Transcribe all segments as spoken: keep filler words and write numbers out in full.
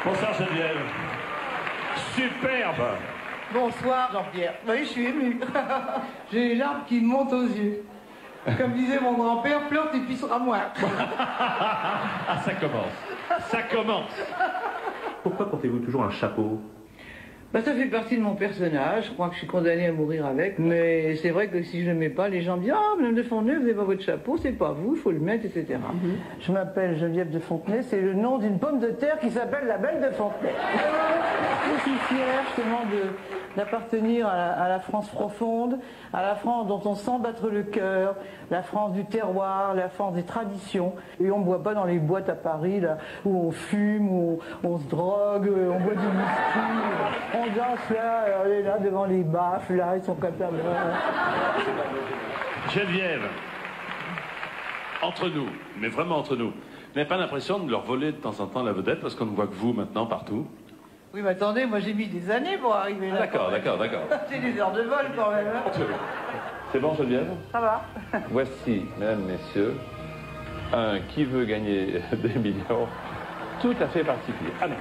Bonsoir Geneviève. Superbe. Bonsoir Jean-Pierre. Oui, je suis ému. J'ai les larmes qui me montent aux yeux. Comme disait mon grand-père, pleure et puis sera moins. Ah, ça commence. Ça commence. Pourquoi portez-vous toujours un chapeau? Bah, ça fait partie de mon personnage. Je crois que je suis condamnée à mourir avec. Mais c'est vrai que si je ne le mets pas, les gens me disent « Ah, Madame de Fontenay, vous n'avez pas votre chapeau, c'est pas vous, il faut le mettre, et cetera Mm-hmm. Je m'appelle Geneviève de Fontenay. C'est le nom d'une pomme de terre qui s'appelle la Belle de Fontenay. Je suis fière justement d'appartenir à, à la France profonde, à la France dont on sent battre le cœur, la France du terroir, la France des traditions. Et on ne boit pas dans les boîtes à Paris là, où on fume, où on, on se drogue, on boit du whisky. On danse là, on est là devant les baffes, là, ils sont capables. Geneviève, entre nous, mais vraiment entre nous, vous n'avez pas l'impression de leur voler de temps en temps la vedette parce qu'on ne voit que vous maintenant partout? Oui, mais attendez, moi j'ai mis des années pour arriver là. D'accord, d'accord, d'accord. C'est des heures de vol quand même. Hein. C'est bon Geneviève? Ça va. Voici, mesdames, messieurs, un qui veut gagner des millions tout à fait particulier. Ah non.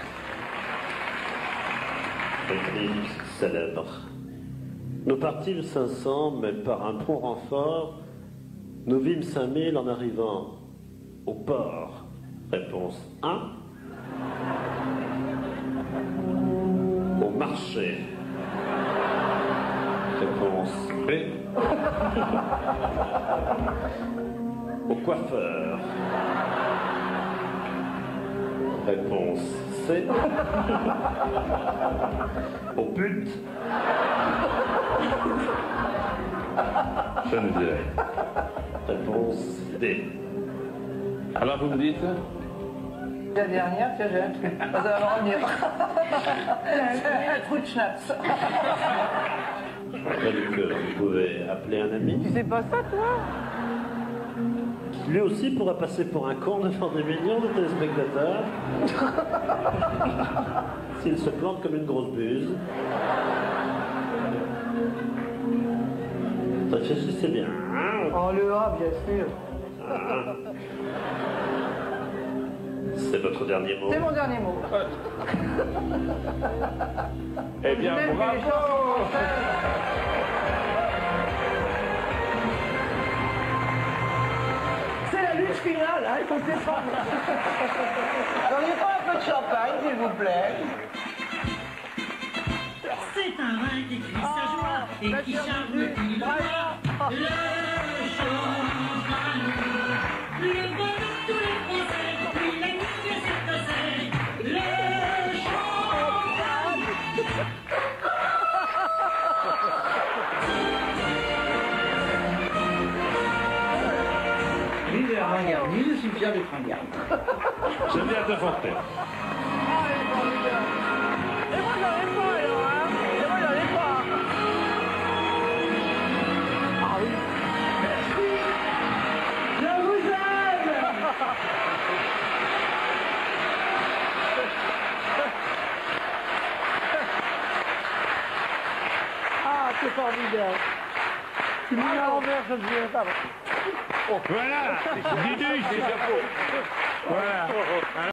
Éclipse célèbre. Nous partîmes cinq cents, mais par un prompt renfort, nous vîmes cinq mille en arrivant au port. Réponse un. Au marché. Réponse B. Au coiffeur. Réponse C. Au but. Geneviève. Réponse D. Alors vous me dites? La dernière, tiens, j'ai un truc. Ça va me revenir. Un trou de schnapps. Que vous pouvez appeler un ami. Tu sais pas ça, toi? Lui aussi pourra passer pour un con devant des millions de téléspectateurs. S'il se plante comme une grosse buse. Réfléchissez bien. Oh, le A, bien sûr. Ah. C'est votre dernier mot. C'est mon dernier mot. Eh bien, Même que les bravo! chansons françaises. C'est la lutte finale, hein, il faut se défendre. N'en pas un peu de champagne, s'il vous plaît. C'est un vin qui crie sa joie et qui charme qui va. Le champagne, le bonheur de tous les Français, puis la nuit des Écossais. Le champagne. Vive la ringarde, je suis fier d'être ringarde. Geneviève de Fontenay. Et moi j'en ai pas alors, hein. Et moi j'en ai pas. Ah oui. Merci. Je vous aime. Ah, c'est formidable. Tu me mets à l'envers, je ne viens pas. Voilà, c'est Didu, c'est chapeau. Voilà.